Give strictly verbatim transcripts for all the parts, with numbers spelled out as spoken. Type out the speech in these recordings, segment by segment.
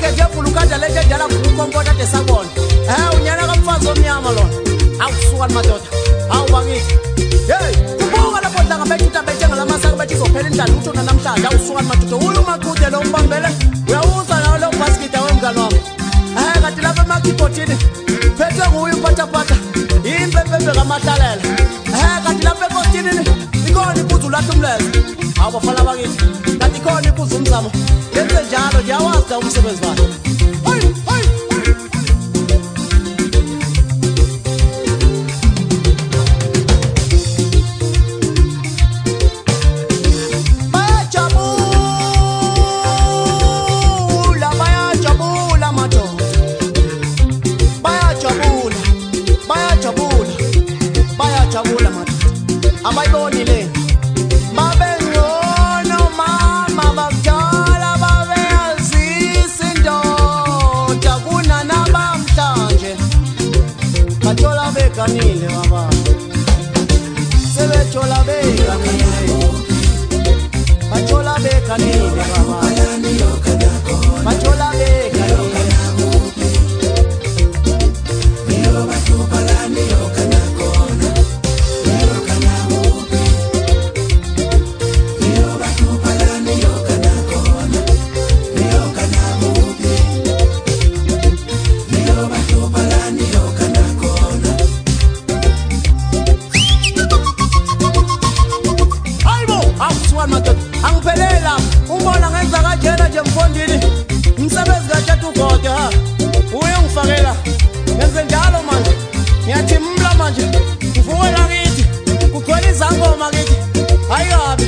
Akethe fulukanda leje dala kukonkota tesabona. Eh unyana kamfazi omnyama lona. Awusuka madoda. Awubangithi. Hey, kubuka lapho dlanga bethuta bethenga lamasaka bethi izophela indlala uthona namhlanje awusuka madoda. Uyu maqhude lo mbambele. Uyawuza nawo lo basket awemngane wami. Eh kanti lapha emakibotini phethe nguye uphatha phatha. Impepembe kamahlalela. Eh kanti lapha ekotini ikona ibuzu lathi umleze. Awubafana bakithi. Kanti ikona ibuzu umzamo. Yenze njalo nje awazi umsebenzi wakhe. Hey, hey. Abayiboni le babengcono mama bakujala babeyazisa indoda kunanabamhlanje bathola beganile baba sebethola beganile bathola beganile baba bathola beganile angiphelela umbona ngenza kajena nje mfondini umsebenzi kaTata uGoda uye ngifakela ngenze njalo manje ngiyathi mla manje uvukela kithi kugcwele izangoma kithi hayi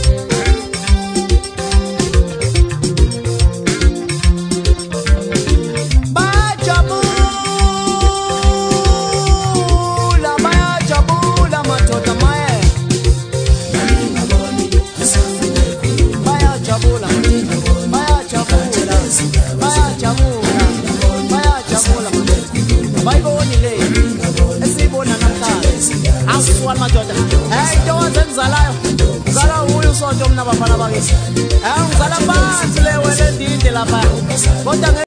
bayiboni le esibona namhlanje asisuka madoda hey into wazenzalayo ngala uyu sonto mina bafana bakithi hey ngizala phansi le wena endinde lapha kodwa